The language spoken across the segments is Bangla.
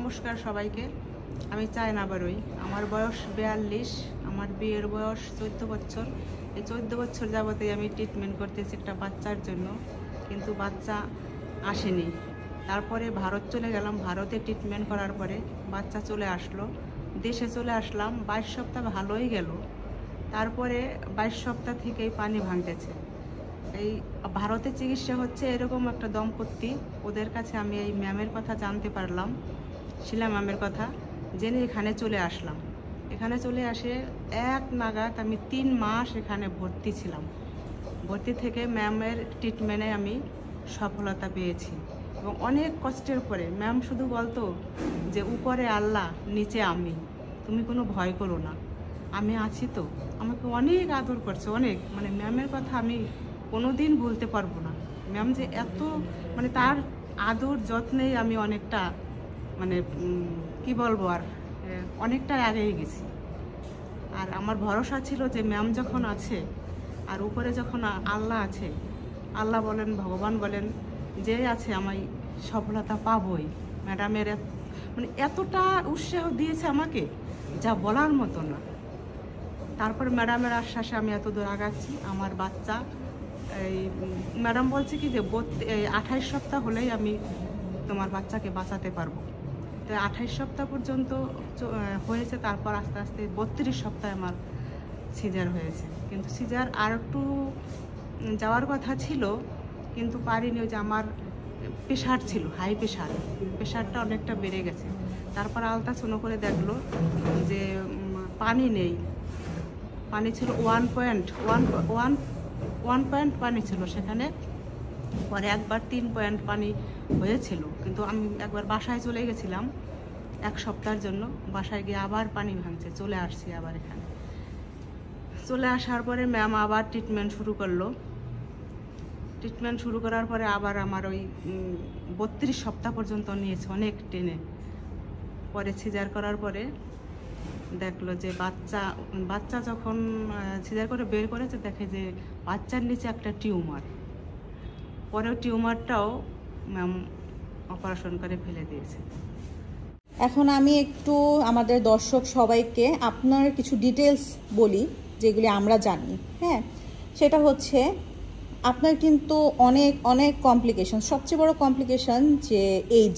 নমস্কার সবাইকে। আমি চায়না বারুই। আমার বয়স 42, আমার বিয়ের বয়স 14 বছর। এই 14 বছর যাবতে আমি ট্রিটমেন্ট করতেছি একটা বাচ্চার জন্য, কিন্তু বাচ্চা আসেনি। তারপরে ভারত চলে গেলাম, ভারতে ট্রিটমেন্ট করার পরে বাচ্চা চলে আসলো। দেশে চলে আসলাম, 22 সপ্তাহ ভালোই গেল। তারপরে 22 সপ্তাহ থেকেই পানি ভাঙতেছে। এই ভারতে চিকিৎসা হচ্ছে এরকম একটা দম্পতি, ওদের কাছে আমি এই ম্যামের কথা জানতে পারলাম, শিলা ম্যামের কথা জেনে এখানে চলে আসলাম। এখানে চলে আসে এক নাগাদ আমি 3 মাস এখানে ভর্তি ছিলাম। ভর্তি থেকে ম্যামের ট্রিটমেন্টে আমি সফলতা পেয়েছি এবং অনেক কষ্টের পরে ম্যাম শুধু বলতো যে উপরে আল্লাহ, নিচে আমি, তুমি কোনো ভয় করো না, আমি আছি তো। আমাকে অনেক আদর করছে, অনেক, মানে ম্যামের কথা আমি কোনোদিন ভুলতে পারবো না। ম্যাম যে এত, মানে তার আদর যত্নেই আমি অনেকটা, মানে কি বলবো আর, অনেকটা আগেই গেছি। আর আমার ভরসা ছিল যে ম্যাম যখন আছে আর উপরে যখন আল্লাহ আছে, আল্লাহ বলেন, ভগবান বলেন, যে আছে আমি সফলতা পাবই। ম্যাডামের মানে এতটা উৎসাহ দিয়েছে আমাকে, যা বলার মতো না। তারপর ম্যাডামের আশ্বাসে আমি এত দূর আগাচ্ছি। আমার বাচ্চা, এই ম্যাডাম বলছে কি যে 28 সপ্তাহ হলেই আমি তোমার বাচ্চাকে বাঁচাতে পারবো। তো 28 সপ্তাহ পর্যন্ত হয়েছে। তারপর আস্তে আস্তে 32 সপ্তাহে আমার সিজার হয়েছে। কিন্তু সিজার আর একটু যাওয়ার কথা ছিল, কিন্তু পারিনি। ওই যে আমার প্রেশার ছিল, হাই প্রেশার, প্রেশারটা অনেকটা বেড়ে গেছে। তারপর আলট্রাসাউন্ড করে দেখলো যে পানি নেই। পানি ছিল 1 পয়েন্ট পানি ছিল সেখানে। পরে একবার 3 পয়েন্ট পানি হয়েছিল, কিন্তু আমি একবার বাসায় চলে গেছিলাম 1 সপ্তাহের জন্য। বাসায় গিয়ে আবার পানি ভাঙছে, চলে আসছি আবার এখানে। চলে আসার পরে ম্যাম আবার ট্রিটমেন্ট শুরু করলো। ট্রিটমেন্ট শুরু করার পরে আবার আমার ওই 32 সপ্তাহ পর্যন্ত নিয়েছে, অনেক টেনে। পরে সিজার করার পরে দেখলো যে বাচ্চা যখন সিজার করে বের করেছে, দেখে যে বাচ্চার নিচে একটা টিউমার। পরে টিউমারটাও ম্যাম অপারেশন করে ফেলে দিয়েছে। এখন আমি একটু আমাদের দর্শক সবাইকে আপনার কিছু ডিটেলস বলি যেগুলি আমরা জানি। হ্যাঁ, সেটা হচ্ছে আপনার কিন্তু অনেক অনেক কমপ্লিকেশন। সবচেয়ে বড় কমপ্লিকেশন যে এজ,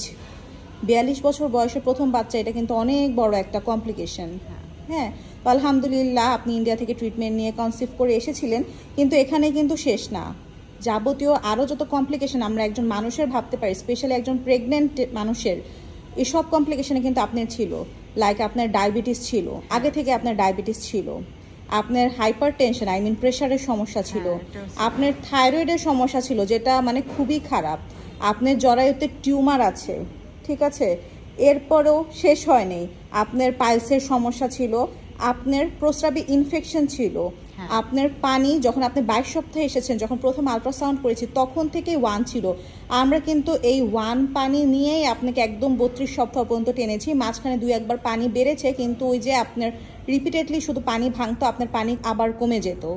42 বছর বয়সে প্রথম বাচ্চা, এটা কিন্তু অনেক বড় একটা কমপ্লিকেশন। হ্যাঁ, তো আলহামদুলিল্লাহ আপনি ইন্ডিয়া থেকে ট্রিটমেন্ট নিয়ে কনসিভ করে এসেছিলেন, কিন্তু এখানে কিন্তু শেষ না। যাবতীয় আরও যত কমপ্লিকেশন আমরা একজন মানুষের ভাবতে পারি, স্পেশালি একজন প্রেগনেন্ট মানুষের, এসব কমপ্লিকেশনে কিন্তু আপনার ছিল। লাইক আপনার ডায়াবেটিস ছিল, আগে থেকে আপনার ডায়াবেটিস ছিল, আপনার হাইপার টেনশন, প্রেশারের সমস্যা ছিল, আপনার থাইরয়েডের সমস্যা ছিল, যেটা মানে খুবই খারাপ, আপনার জরায়ুতে টিউমার আছে, ঠিক আছে। এরপরেও শেষ হয়নি, আপনার পাইলসের সমস্যা ছিল, আপনার প্রস্রাবে ইনফেকশন ছিল, আপনার পানি, যখন আপনি 22 সপ্তাহে এসেছেন, যখন প্রথম আলট্রাসাউন্ড করেছি তখন থেকে 1 ছিল। আমরা কিন্তু এই 1 পানি নিয়েই আপনাকে একদম 32 সপ্তাহ পর্যন্ত টেনেছি। মাঝখানে 2-1 বার পানি বেড়েছে, কিন্তু ওই যে আপনার রিপিটেডলি শুধু পানি ভাঙতো, আপনার পানি আবার কমে যেত।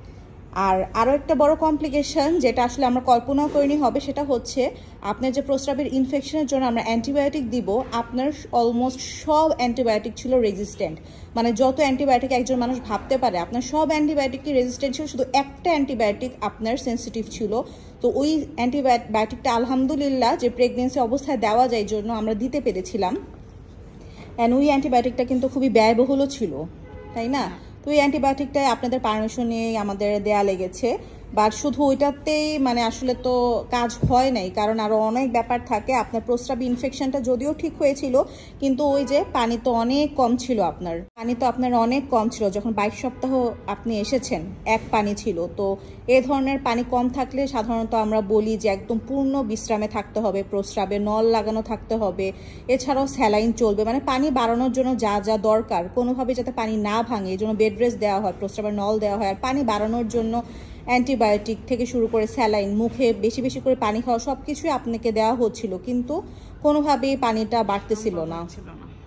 আর আরও একটা বড় কমপ্লিকেশন যেটা আসলে আমরা কল্পনাও করিনি হবে, সেটা হচ্ছে আপনার যে প্রস্রাবের ইনফেকশনের জন্য আমরা অ্যান্টিবায়োটিক দিব, আপনার অলমোস্ট সব অ্যান্টিবায়োটিক ছিল রেজিস্ট্যান্ট। মানে যত অ্যান্টিবায়োটিক একজন মানুষ ভাবতে পারে, আপনার সব অ্যান্টিবায়োটিকই রেজিস্ট্যান্ট ছিল, শুধু একটা অ্যান্টিবায়োটিক আপনার সেন্সিটিভ ছিল। তো ওই অ্যান্টিবায়োটিকটা আলহামদুলিল্লাহ যে প্রেগনেন্সি অবস্থায় দেওয়া যায় জন্য আমরা দিতে পেরেছিলাম। অ্যান্ড ওই অ্যান্টিবায়োটিকটা কিন্তু খুবই ব্যয়বহুলও ছিল, তাই না? তো এই অ্যান্টিবায়োটিকটাই আপনাদের পারমিশন নিয়ে আমাদের দেয়া লেগেছে। বাট শুধু ওইটাতেই মানে আসলে তো কাজ হয় নাই, কারণ আরও অনেক ব্যাপার থাকে। আপনার প্রস্রাব ইনফেকশনটা যদিও ঠিক হয়েছিল, কিন্তু ওই যে পানি তো অনেক কম ছিল, আপনার অনেক কম ছিল। যখন 22 সপ্তাহ আপনি এসেছেন 1 পানি ছিল। তো এ ধরনের পানি কম থাকলে সাধারণত আমরা বলি যে একদম পূর্ণ বিশ্রামে থাকতে হবে, প্রস্রাবে নল লাগানো থাকতে হবে, এছাড়াও স্যালাইন চলবে। মানে পানি বাড়ানোর জন্য যা যা দরকার, কোনোভাবে যাতে পানি না ভাঙে এই জন্য বেড রেস্ট দেওয়া হয়, প্রস্রাবের নল দেওয়া হয়। আর পানি বাড়ানোর জন্য অ্যান্টিবায়োটিক থেকে শুরু করে স্যালাইন, মুখে বেশি বেশি করে পানি খাওয়া, সব কিছুই আপনাকে দেওয়া হচ্ছিল, কিন্তু কোনোভাবেই পানিটা বাড়তেছিল না। আর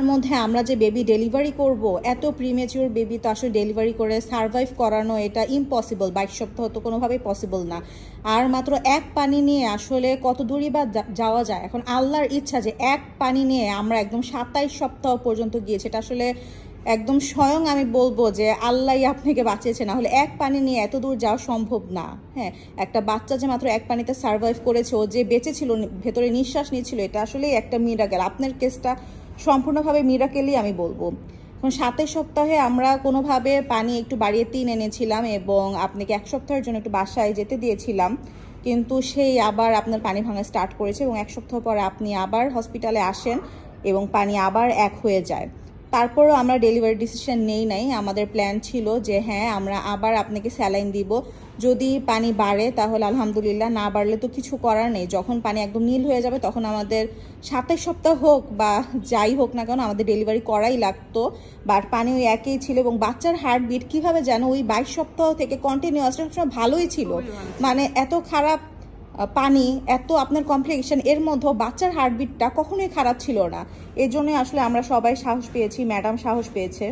তার মধ্যে আমরা যে বেবি ডেলিভারি করব, এত প্রিমেচিওর বেবি তো আসলে ডেলিভারি করে সারভাইভ করানো এটা ইম্পসিবল, 22 সপ্তাহ তো কোনোভাবেই পসিবল না। আর মাত্র এক পানি নিয়ে আসলে কত দূরই বা যাওয়া যায়। এখন আল্লাহর ইচ্ছা যে এক পানি নিয়ে আমরা একদম 27 সপ্তাহ পর্যন্ত গিয়েছি, এটা আসলে একদম স্বয়ং আমি বলবো যে আল্লাহই আপনাকে বাঁচিয়েছে, না হলে এক পানি নিয়ে এত দূর যাওয়া সম্ভব না। হ্যাঁ, একটা বাচ্চা যে মাত্র এক পানিতে সার্ভাইভ করেছে, ও যে বেঁচে ছিল, ভেতরে নিঃশ্বাস নিয়েছিল, এটা আসলেই একটা মিরাকেল। আপনার কেসটা সম্পূর্ণভাবে মিরাকেলই আমি বলবো। এখন 27 সপ্তাহে আমরা কোনোভাবে পানি একটু বাড়িয়ে 3 এনেছিলাম এবং আপনাকে 1 সপ্তাহের জন্য একটু বাসায় যেতে দিয়েছিলাম, কিন্তু সেই আবার আপনার পানি ভাঙা স্টার্ট করেছে এবং 1 সপ্তাহ পরে আপনি আবার হসপিটালে আসেন এবং পানি আবার 1 হয়ে যায়। তারপরও আমরা ডেলিভারি ডিসিশন নাই। আমাদের প্ল্যান ছিল যে হ্যাঁ আমরা আবার আপনাকে স্যালাইন দিব, যদি পানি বাড়ে তাহলে আলহামদুলিল্লাহ, না বাড়লে তো কিছু করার নেই। যখন পানি একদম নীল হয়ে যাবে তখন আমাদের 27 সপ্তাহ হোক বা যাই হোক না কেন আমাদের ডেলিভারি করাই লাগতো। বাট পানি ওই একই ছিল এবং বাচ্চার হার্টবিট কীভাবে যেন ওই 22 সপ্তাহ থেকে কন্টিনিউয়াস ভালোই ছিল। মানে এত খারাপ পানি, এত আপনার কমপ্লিকেশন, এর মধ্যেও বাচ্চার হার্টবিটটা কখনোই খারাপ ছিল না। এর জন্যই আসলে আমরা সবাই সাহস পেয়েছি, ম্যাডাম সাহস পেয়েছে।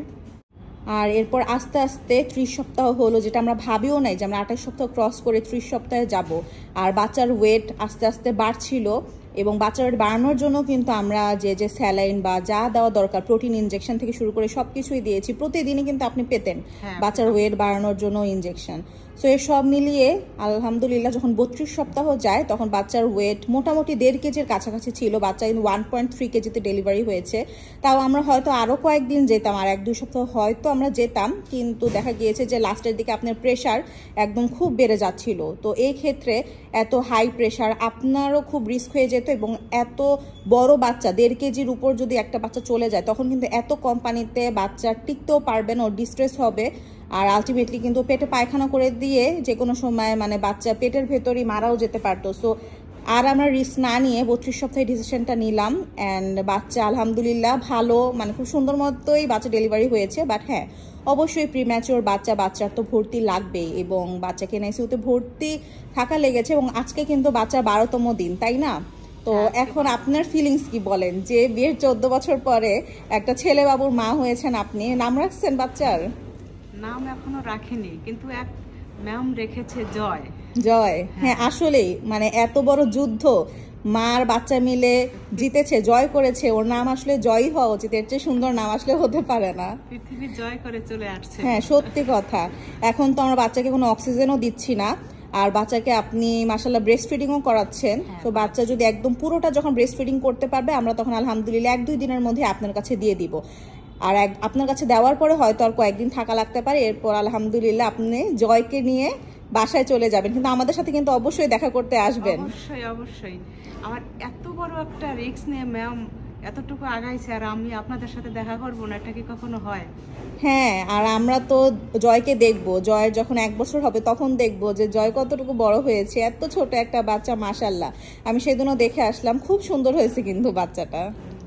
আর এরপর আস্তে আস্তে 30 সপ্তাহ হলো, যেটা আমরা ভাবিও নাই যে আমরা 28 সপ্তাহ ক্রস করে 30 সপ্তাহে যাব। আর বাচ্চার ওয়েট আস্তে আস্তে বাড়ছিল এবং বাচ্চার ওয়েট বাড়ানোর জন্য কিন্তু আমরা যে স্যালাইন বা যা দেওয়া দরকার, প্রোটিন ইনজেকশন থেকে শুরু করে সব কিছুই দিয়েছি। প্রতিদিনই কিন্তু আপনি পেতেন বাচ্চার ওয়েট বাড়ানোর জন্য ইনজেকশন। সো এর সব মিলিয়ে আলহামদুলিল্লাহ যখন 32 সপ্তাহ যায় তখন বাচ্চার ওয়েট মোটামুটি 1.5 কেজির কাছাকাছি ছিল। বাচ্চা কিন্তু 1.3 কেজিতে ডেলিভারি হয়েছে। তাও আমরা হয়তো আরও কয়েকদিন যেতাম, আর 1-2 সপ্তাহ হয়তো আমরা যেতাম, কিন্তু দেখা গিয়েছে যে লাস্টের দিকে আপনার প্রেশার একদম খুব বেড়ে যাচ্ছিল। তো এই ক্ষেত্রে এত হাই প্রেশার আপনারও খুব রিস্ক হয়ে যেত এবং এত বড় বাচ্চা 1.5 কেজির উপর যদি একটা বাচ্চা চলে যায় তখন কিন্তু এত কম পানিতে বাচ্চা টিকতেও পারবে না, ও ডিস্ট্রেস হবে। আর আলটিমেটলি কিন্তু পেটে পায়খানা করে দিয়ে যে কোনো সময় মানে বাচ্চা পেটের ভেতরই মারাও যেতে পারতো। সো আর আমরা রিস্ক না নিয়ে 32 সপ্তাহে ডিসিশনটা নিলাম অ্যান্ড বাচ্চা আলহামদুলিল্লাহ ভালো, মানে খুব সুন্দর মতোই বাচ্চা ডেলিভারি হয়েছে। বাট হ্যাঁ, অবশ্যই প্রিম্যাচিওর বাচ্চার তো ভর্তি লাগবেই এবং বাচ্চাকে এনআইসিইউতে ভর্তি থাকা লেগেছে এবং আজকে কিন্তু বাচ্চার 12তম দিন, তাই না? তো এখন আপনার ফিলিংস কি বলেন, যে বিয়ের 14 বছর পরে একটা ছেলে বাবুর মা হয়েছেন আপনি, নাম রাখছেন বাচ্চার? নাম এখনো রাখিনি, কিন্তু এক ম্যাম রেখেছে জয়। জয়, হ্যাঁ আসলেই মানে এত বড় যুদ্ধ মার বাচ্চা মিলে জিতেছে, জয় করেছে, ওর নাম আসলে জয়ই হওয়া উচিত, এর চেয়ে সুন্দর নাম আসলে হতে পারে না। পৃথিবী জয় করে চলে আসছে। হ্যাঁ সত্যি কথা। এখন তো আমরা বাচ্চাকে কোনো অক্সিজেনও দিচ্ছি না, আর বাচ্চাকে আপনি মাশাআল্লাহ ব্রেস্ট ফিডিংও করাচ্ছেন। তো বাচ্চা যদি একদম পুরোটা যখন ব্রেস্ট ফিডিং করতে পারবে আমরা তখন আলহামদুলিল্লাহ 1-2 দিনের মধ্যে আপনার কাছে দিয়ে দিব। আর আপনার কাছে দেওয়ার পরে হয়তো আর কয়েকদিন থাকা লাগতে পারে, এরপর আলহামদুলিল্লাহ আপনি জয়কে নিয়ে বাসায় চলে যাবেন, কিন্তু আমাদের সাথে কিন্তু অবশ্যই দেখা করতে আসবেন। অবশ্যই অবশ্যই। আমার এত বড় একটা রিস্ক নিয়ে ম্যাম এতটুকু আগাইছে আর আমি আপনাদের সাথে দেখা করবো না, এটা কি কখনো হয়? হ্যাঁ, আর আমরা তো জয়কে দেখবো, জয়ের যখন 1 বছর হবে তখন দেখবো যে জয় কতটুকু বড় হয়েছে। এত ছোট একটা বাচ্চা, মাশাআল্লাহ। আমি সেদিনও দেখে আসলাম, খুব সুন্দর হয়েছে কিন্তু বাচ্চাটা।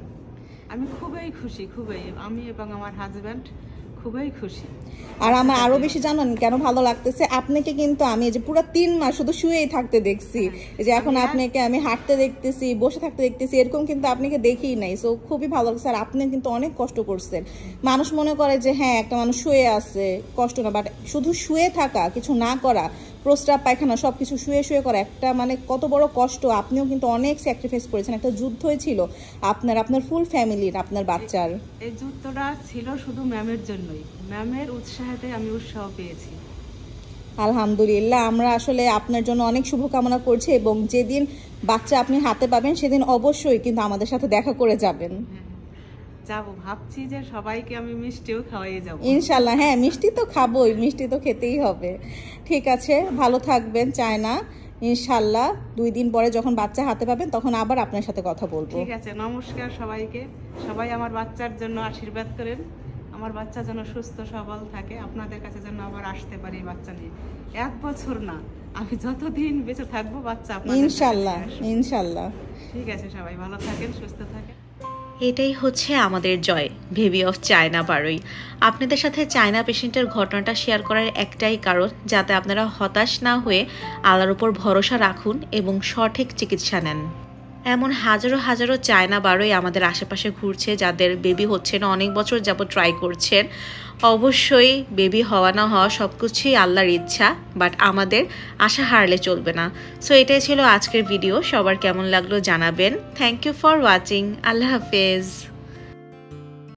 আমি খুবই খুশি, খুবই, আমি এবং আমার হাজব্যান্ড খুবই খুশি। আর আমার আরো বেশি জানেন কেন ভালো লাগতেছে, আপনাকে কিন্তু আমি যে পুরো 3 মাস শুধু শুয়েই থাকতে দেখছি, যে এখন আপনাকে আমি হাঁটতে দেখতেছি, বসে থাকতে দেখতেছি, এরকম কিন্তু আপনাকে দেখিই নাই। সো খুবই ভালো লাগছে। আর আপনি কিন্তু অনেক কষ্ট করছেন। মানুষ মনে করে যে হ্যাঁ একটা মানুষ শুয়ে আছে কষ্ট না, বাট শুধু শুয়ে থাকা, কিছু না করা, প্রস্রাব পায়খানা সবকিছু শুয়ে শুয়ে করা একটা মানে কত বড় কষ্ট। আপনিও কিন্তু অনেক স্যাক্রিফাইস করেছেন, একটা যুদ্ধই ছিল আপনার ফুল ফ্যামিলির, আপনার বাচ্চার। এই যুদ্ধটা ছিল শুধু ম্যামের জন্যই, ম্যামের উৎসাহেতে আমি উৎসাহ পেয়েছি। আলহামদুলিল্লাহ, আমরা আসলে আপনার জন্য অনেক শুভকামনা করছি এবং যেদিন বাচ্চা আপনি হাতে পাবেন সেদিন অবশ্যই কিন্তু আমাদের সাথে দেখা করে যাবেন। যাবো, ভাবছি যে সবাইকে আমি মিষ্টিও খাওয়াই যাবো ইনশাল্লাহ। হ্যাঁ, মিষ্টি তো খাবোই, মিষ্টি তো খেতেই হবে। ঠিক আছে, ভালো থাকবেন চায়না। ইনশাল্লাহ 2 দিন পরে যখন বাচ্চা হাতে পাবেন তখন আবার আপনার সাথে কথা বলবো। ঠিক আছে, নমস্কার সবাইকে। সবাই আমার বাচ্চার জন্য আশীর্বাদ করেন, আমার বাচ্চা যেন সুস্থ সবল থাকে, আপনাদের কাছে যেন আবার আসতে পারি বাচ্চা নিয়ে। 1 বছর না, আমি যতদিন বেঁচে থাকবো বাচ্চা আপনাদের ইনশাল্লাহ ইনশাল্লাহ। ঠিক আছে, সবাই ভালো থাকেন, সুস্থ থাকেন। এটাই হচ্ছে আমাদের জয়, বেবি অফ চায়না বারোই। আপনাদের সাথে চায়না পেশেন্টের ঘটনাটা শেয়ার করার একটাই কারণ, যাতে আপনারা হতাশ না হয়ে আল্লাহর উপর ভরসা রাখুন এবং সঠিক চিকিৎসা নেন। এমন হাজারো হাজারো চায়না বারোই আমাদের আশেপাশে ঘুরছে, যাদের বেবি হচ্ছে না, অনেক বছর যাবত ট্রাই করছেন। অবশ্যই বেবি হওয়া না হওয়া সব কিছুই আল্লাহর ইচ্ছা, বাট আমাদের আশা হারলে চলবে না। সো এটাই ছিল আজকের ভিডিও। সবার কেমন লাগলো জানাবেন। Thank you for watching. Allah হাফেজ।